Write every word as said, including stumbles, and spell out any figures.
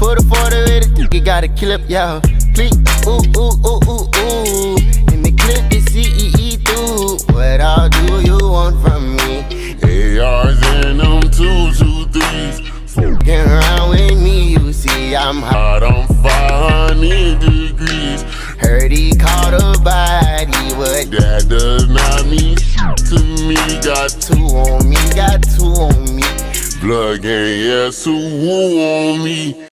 Put a forty with it, you gotta clip, yo. Click, ooh, ooh, ooh, ooh, ooh. In the clip, the C E E through. What all do you want from me? A Rs and them two, two, threes. Fucking around with me, you see I'm hot. Hot on five hundred degrees. Heard he caught a body, but That does not mean shit to me. Got two on me, got two on me. blood gang, yeah, so who on me?